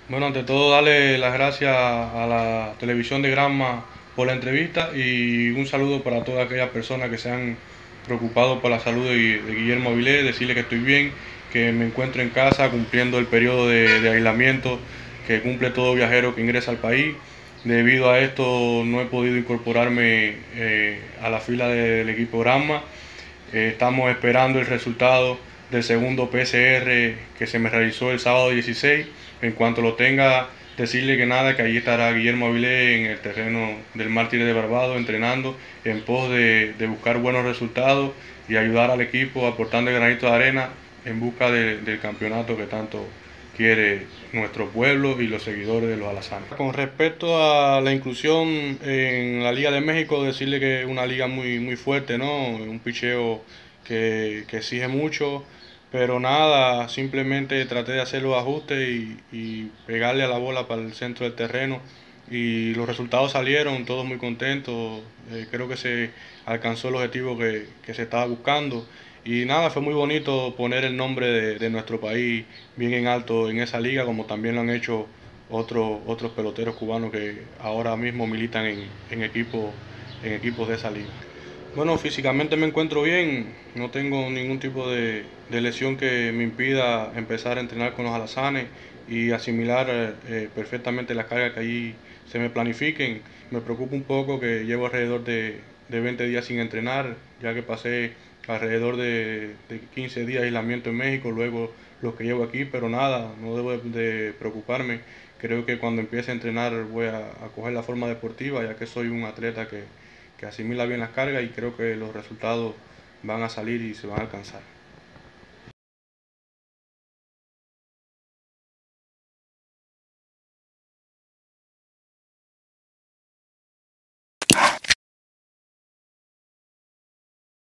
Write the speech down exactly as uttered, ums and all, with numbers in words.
Bueno, ante todo, darle las gracias a la televisión de Granma por la entrevista y un saludo para todas aquellas personas que se han preocupado por la salud de, de Guillermo Avilés, decirle que estoy bien, que me encuentro en casa cumpliendo el periodo de, de aislamiento que cumple todo viajero que ingresa al país. Debido a esto no he podido incorporarme eh, a la fila del equipo Granma. Eh, estamos esperando el resultado del segundo P C R que se me realizó el sábado dieciséis. En cuanto lo tenga, decirle que nada, que allí estará Guillermo Avilés en el terreno del Mártir de Barbados entrenando en pos de, de buscar buenos resultados y ayudar al equipo aportando el granito de arena en busca de, del campeonato que tanto quiere nuestro pueblo y los seguidores de los alazanes. Con respecto a la inclusión en la Liga de México, decirle que es una liga muy, muy fuerte, ¿no? Un picheo que, que exige mucho, pero nada, simplemente traté de hacer los ajustes y, y pegarle a la bola para el centro del terreno y los resultados salieron, todos muy contentos, eh, creo que se alcanzó el objetivo que, que se estaba buscando y nada, fue muy bonito poner el nombre de, de nuestro país bien en alto en esa liga, como también lo han hecho otros otros peloteros cubanos que ahora mismo militan en, en, equipo, en equipos de esa liga. Bueno, físicamente me encuentro bien, no tengo ningún tipo de, de lesión que me impida empezar a entrenar con los alazanes y asimilar eh, perfectamente las cargas que allí se me planifiquen. Me preocupa un poco que llevo alrededor de, de veinte días sin entrenar, ya que pasé alrededor de, de quince días de aislamiento en México, luego los que llevo aquí, pero nada, no debo de preocuparme. Creo que cuando empiece a entrenar voy a, a coger la forma deportiva, ya que soy un atleta que que asimila bien las cargas y creo que los resultados van a salir y se van a alcanzar.